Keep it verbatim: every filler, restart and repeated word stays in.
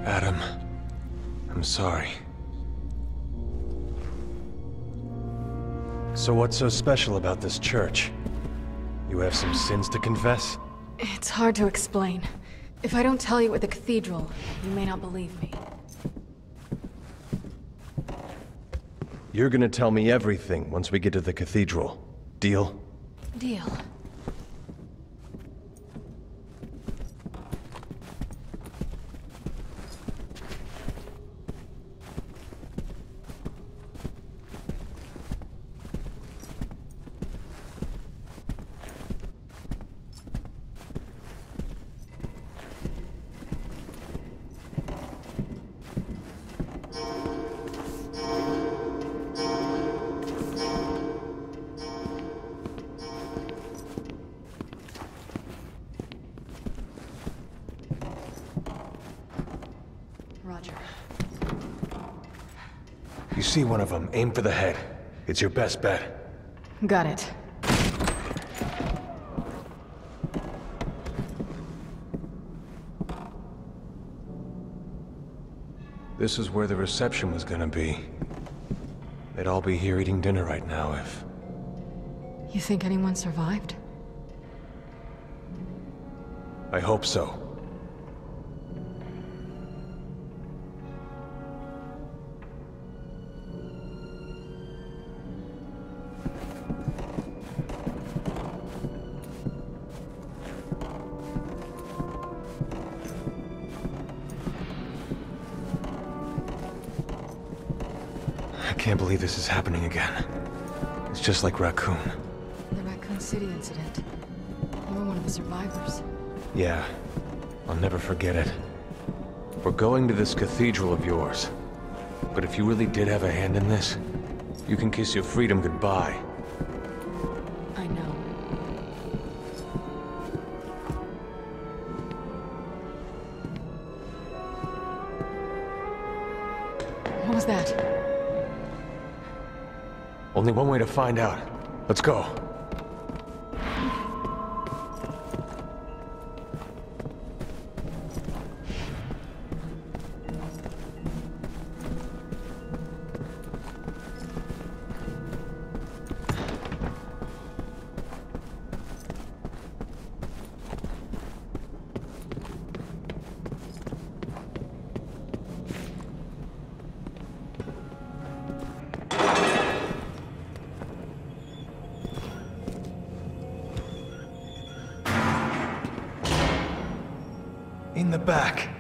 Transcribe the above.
Adam, I'm sorry. So what's so special about this church? You have some sins to confess? It's hard to explain. If I don't tell you at the cathedral, you may not believe me. You're gonna tell me everything once we get to the cathedral. Deal? Deal. Roger. You see one of them, aim for the head. It's your best bet. Got it. This is where the reception was gonna be. They'd all be here eating dinner right now if... You think anyone survived? I hope so. I can't believe this is happening again. It's just like Raccoon. The Raccoon City incident. You were one of the survivors. Yeah, I'll never forget it. We're going to this cathedral of yours. But if you really did have a hand in this, you can kiss your freedom goodbye. I know. What was that? Only one way to find out. Let's go. In the back.